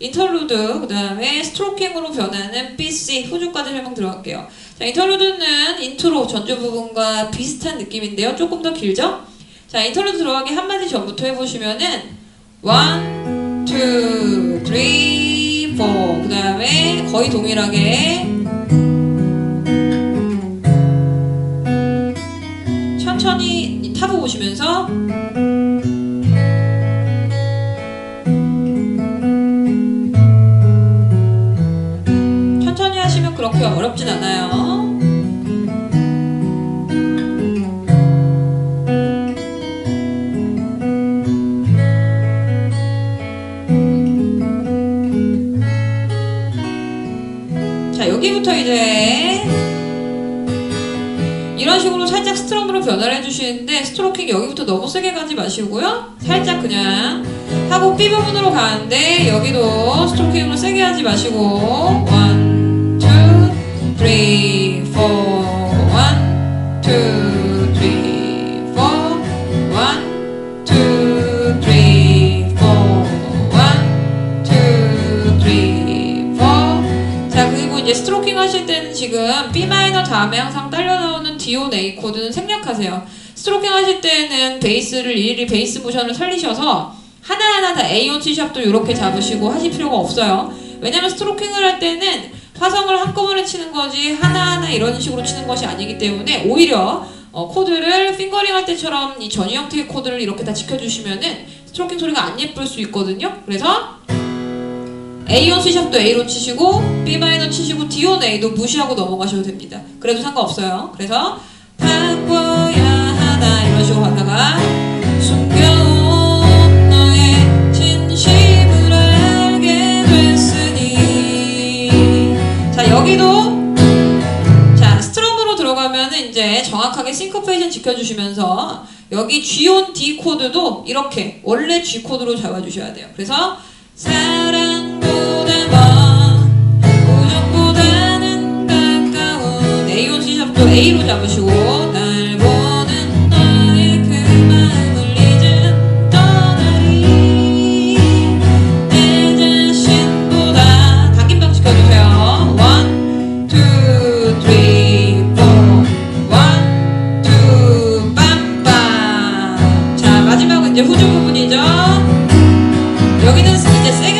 인터루드, 그 다음에 스트로킹으로 변하는 BC 후주까지 설명 들어갈게요. 자, 인터루드는 인트로 전주 부분과 비슷한 느낌인데요. 조금 더 길죠? 자, 인터루드 들어가기 한마디 전부터 해보시면은 1, 2, 3, 4 그 다음에 거의 동일하게 천천히 타브 보시면서 천천히 하시면 그렇게 어렵진 않아요. 자, 여기부터 이제 이런 식으로 살짝 스트럼으로 변화를 해주시는데 스트로킹 여기부터 너무 세게 가지 마시고요. 살짝 그냥 하고 B 부분으로 가는데 여기도 스트로킹으로 세게 하지 마시고 1, 2, 3, 4 1, 2, 3, 4 1, 2, 3, 4 1, 2, 3, 4 자, 그리고 이제 스트로킹 하실 때는 지금 B 마이너 다음에 항상 딸려 나오는 D5 A 코드는 생략하세요. 스트로킹 하실 때는 베이스를 일일이 베이스 모션을 살리셔서 하나하나 다 A1 C샵도 이렇게 잡으시고 하실 필요가 없어요. 왜냐면 스트로킹을 할 때는 화성을 한꺼번에 치는 거지 하나하나 이런 식으로 치는 것이 아니기 때문에 오히려 코드를 핑거링 할 때처럼 이 전유 형태의 코드를 이렇게 다 지켜주시면은 스트로킹 소리가 안 예쁠 수 있거든요. 그래서 A1 C샵도 A로 치시고 B 마이너 치시고 D1 A도 무시하고 넘어가셔도 됩니다. 그래도 상관없어요. 그래서 바꿔야 하나 이런 식으로 가다가 숨겨온 너의 진심을 알게 됐으니 자, 여기도 자, 스트럼으로 들어가면은 이제 정확하게 싱커페이션 지켜주시면서 여기 G1 D 코드도 이렇게 원래 G 코드로 잡아주셔야 돼요. 그래서 사랑보다 우정보다는 가까운 A1 C샵도 A로 잡으시고 날 보는 너의 그 마음을 이젠 떠나리 내 자신보다 당김병 지켜주세요. 1, 2, 3, 4 1, 2 빰빰 자, 마지막은 이제 후주 부분이죠. 여기는 이제